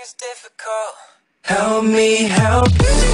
is difficult. Help me help.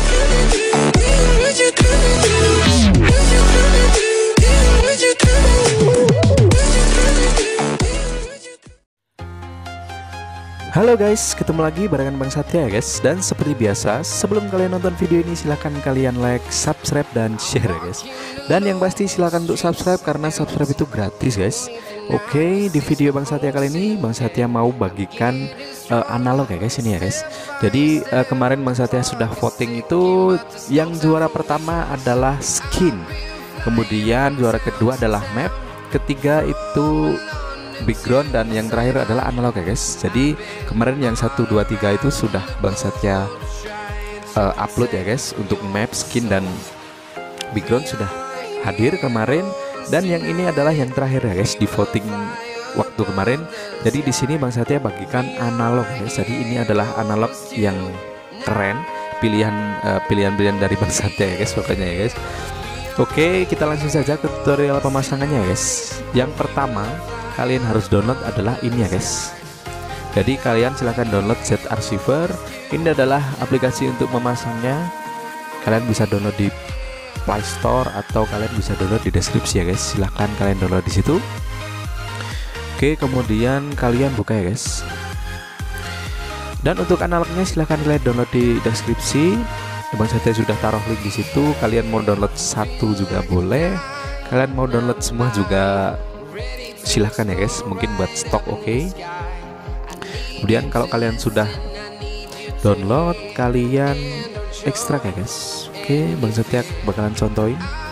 Halo guys, ketemu lagi barengan Bang Satya ya guys. Dan seperti biasa, sebelum kalian nonton video ini silahkan kalian like, subscribe, dan share ya guys. Dan yang pasti silahkan untuk subscribe karena subscribe itu gratis guys. Oke, di video Bang Satya kali ini Bang Satya mau bagikan analog ya guys, ini ya guys. Jadi kemarin Bang Satya sudah voting itu, yang juara pertama adalah skin, kemudian juara kedua adalah map, ketiga itu background, dan yang terakhir adalah analog ya guys. Jadi kemarin yang 1, 2, 3 itu sudah Bang Satya upload ya guys. Untuk map, skin, dan background sudah hadir kemarin. Dan yang ini adalah yang terakhir ya guys, di voting waktu kemarin. Jadi di sini Bang Satya bagikan analog ya guys. Jadi ini adalah analog yang keren, pilihan dari Bang Satya ya guys, pokoknya ya guys. Oke, kita langsung saja ke tutorial pemasangannya ya guys. Yang pertama kalian harus download adalah ini ya guys. Jadi kalian silahkan download Z Archiver. Ini adalah aplikasi untuk memasangnya. Kalian bisa download di Play Store atau kalian bisa download di deskripsi ya guys. Silahkan kalian download di situ. Oke, kemudian kalian buka ya guys. Dan untuk analognya silahkan kalian download di deskripsi. Bang Satya sudah taruh link di situ. Kalian mau download satu juga boleh. Kalian mau download semua juga silahkan ya guys, mungkin buat stok. Oke. Kemudian kalau kalian sudah download, kalian ekstrak ya guys. Oke, Bang Satya bakalan contohin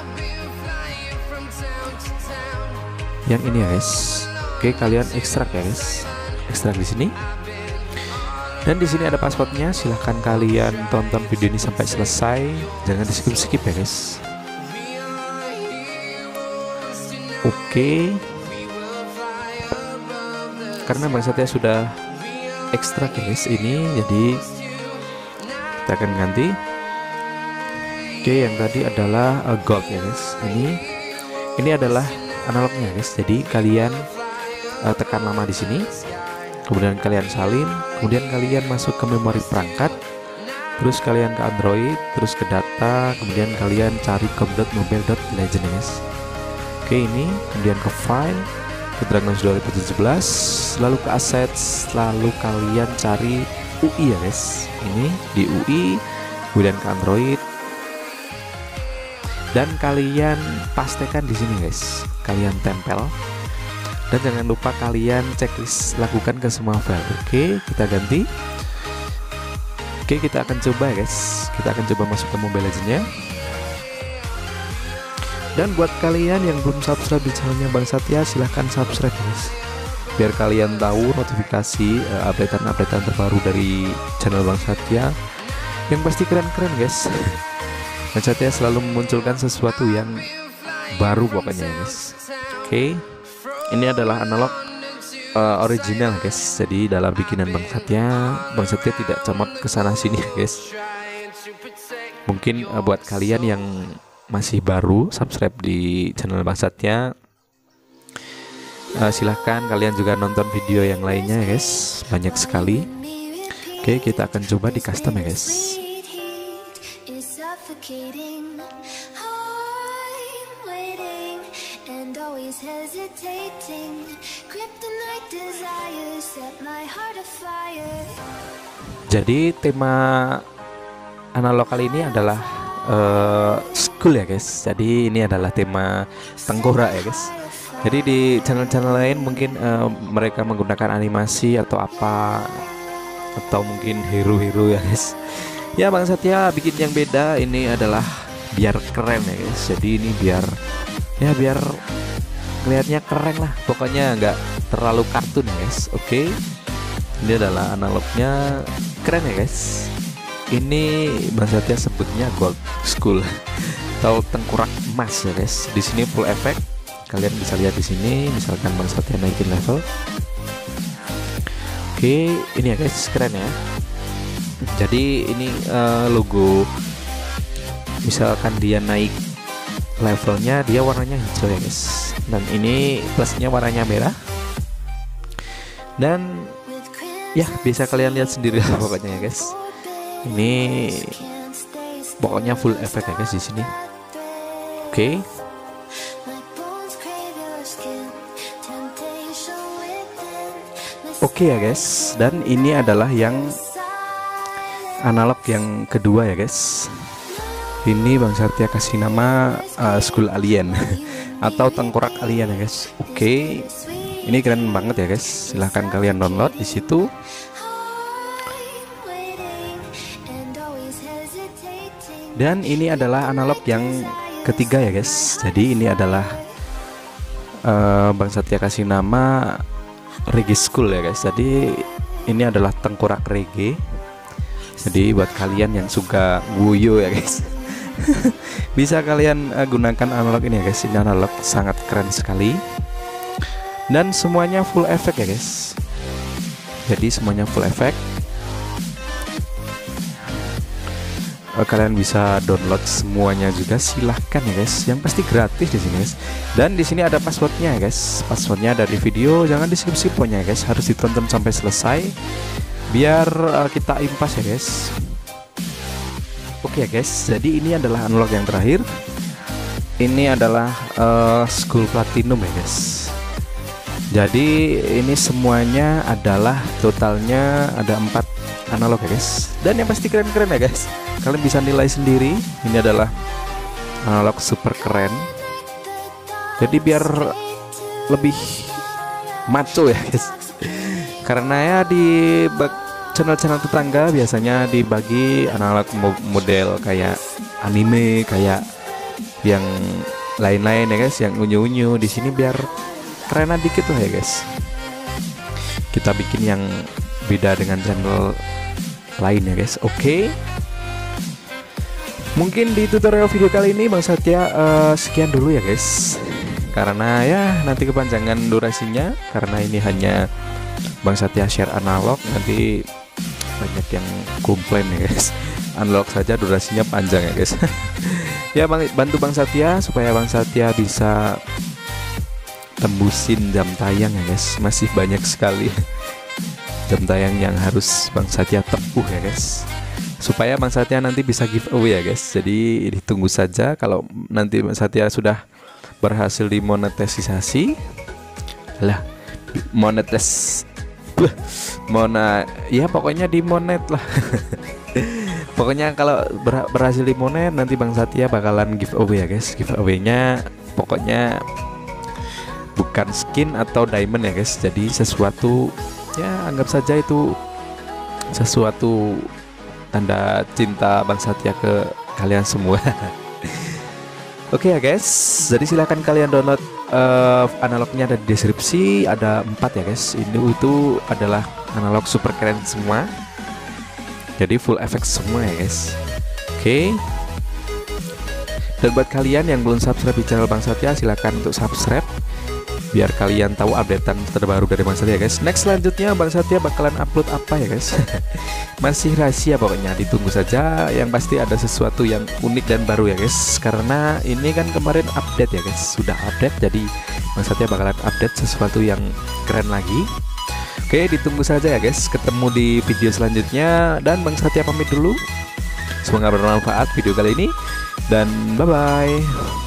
yang ini ya guys. Oke, kalian ekstrak ya guys, ekstrak di sini. Dan di sini ada passwordnya. Silahkan kalian tonton video ini sampai selesai, jangan di skip ya guys. Oke, karena Bang Satya sudah ekstrak ya guys ini, jadi kita akan ganti. Oke, yang tadi adalah gold ya guys. Ini adalah analognya guys. Jadi kalian tekan lama di sini, kemudian kalian salin, kemudian kalian masuk ke memori perangkat, terus kalian ke Android, terus ke data, kemudian kalian cari com.mobile.legend ya guys. Oke, ini kemudian ke file, ke Dragon 2017, lalu ke assets, lalu kalian cari UI ya guys. Ini di UI, kemudian ke Android, dan kalian pastekan di sini guys. Kalian tempel, dan jangan lupa kalian checklist lakukan ke semua file. Oke, kita ganti. Oke, kita akan coba ya guys. Kita akan coba masuk ke Mobile Legends-nya. Dan buat kalian yang belum subscribe di channelnya Bang Satya, silahkan subscribe guys, biar kalian tahu notifikasi updatean terbaru dari channel Bang Satya. Yang pasti keren-keren guys. Bang Satya selalu memunculkan sesuatu yang baru pokoknya guys. Oke, ini adalah analog original guys. Jadi dalam bikinan Bang Satya tidak comot kesana sini guys. Mungkin buat kalian yang masih baru subscribe di channel Bang Satya, silahkan kalian juga nonton video yang lainnya ya guys, banyak sekali. Oke, kita akan coba di custom ya guys. Jadi tema analog kali ini adalah school ya guys. Jadi ini adalah tema tengkorak ya guys. Jadi di channel-channel lain mungkin mereka menggunakan animasi atau apa, atau mungkin hero-hero ya guys. Ya, Bang Satya bikin yang beda. Ini adalah biar keren ya guys. Jadi ini biar kelihatannya keren lah, pokoknya nggak terlalu kartun ya guys. Oke, ini adalah analognya, keren ya guys. Ini Bang Satya sebutnya gold school atau tengkorak emas ya guys. Di sini full effect, kalian bisa lihat di sini. Misalkan Bang Satya naikin level. Oke, ini ya guys, keren ya. Jadi ini logo, misalkan dia naik levelnya, dia warnanya hijau ya guys. Dan ini plusnya warnanya merah. Dan Ya bisa kalian lihat sendiri lah pokoknya ya guys. Ini pokoknya full efek ya guys di sini. Oke. Oke ya guys, dan ini adalah yang analog yang kedua ya guys. Ini Bang Satya kasih nama Skull Alien atau tengkorak alien ya guys. Oke, ini keren banget ya guys. Silahkan kalian download di situ. Dan ini adalah analog yang ketiga ya guys. Jadi ini adalah Bang Satya kasih nama Reggae Skull ya guys. Jadi ini adalah tengkorak reggae. Jadi buat kalian yang suka wuyo ya guys, bisa kalian gunakan analog ini ya guys. Ini analog sangat keren sekali. Dan semuanya full efek ya guys. Jadi semuanya full efek. Kalian bisa download semuanya juga, silahkan ya guys. Yang pasti gratis di sini guys. Dan di sini ada passwordnya ya guys. Passwordnya ada di video, jangan di skip pokoknya ya guys. Harus ditonton sampai selesai biar kita impas ya guys. Oke ya guys. Jadi ini adalah analog yang terakhir. Ini adalah Skull Platinum ya guys. Jadi ini semuanya adalah totalnya ada 4 analog ya guys. Dan yang pasti keren-keren ya guys. Kalian bisa nilai sendiri. Ini adalah analog super keren. Jadi biar lebih maco ya guys. Karena ya di channel-channel tetangga biasanya dibagi analog model kayak anime, kayak yang lain-lain ya guys, yang unyu-unyu. Di sini biar kerenan dikit lah ya guys. Kita bikin yang beda dengan channel lain ya guys. Oke. Mungkin di tutorial video kali ini Bang Satya sekian dulu ya guys. Karena ya nanti kepanjangan durasinya, karena ini hanya Bang Satya share analog, nanti banyak yang komplain ya guys. Analog saja durasinya panjang ya guys. Ya bantu Bang Satya supaya Bang Satya bisa tembusin jam tayang ya guys. Masih banyak sekali jam tayang yang harus Bang Satya tempuh ya guys, supaya Bang Satya nanti bisa giveaway ya guys. Jadi ditunggu saja kalau nanti Bang Satya sudah berhasil dimonetisasi lah, ya pokoknya dimonet lah. Pokoknya kalau berhasil dimonet, nanti Bang Satya bakalan giveaway ya guys. Giveaway-nya pokoknya bukan skin atau diamond ya guys. Jadi sesuatu, ya anggap saja itu sesuatu tanda cinta Bang Satya ke kalian semua. Oke ya guys, jadi silahkan kalian download analognya, ada di deskripsi, ada 4 ya guys. Ini itu adalah analog super keren semua. Jadi full efek semua ya guys. Oke. Dan buat kalian yang belum subscribe di channel Bang Satya, silahkan untuk subscribe biar kalian tahu updatean terbaru dari Bang Satya guys. Next selanjutnya Bang Satya bakalan upload apa ya guys? Masih rahasia pokoknya, ditunggu saja. Yang pasti ada sesuatu yang unik dan baru ya guys. Karena ini kan kemarin update ya guys, sudah update, jadi Bang Satya bakalan update sesuatu yang keren lagi. Oke, ditunggu saja ya guys. Ketemu di video selanjutnya, dan Bang Satya pamit dulu. Semoga bermanfaat video kali ini, dan bye bye.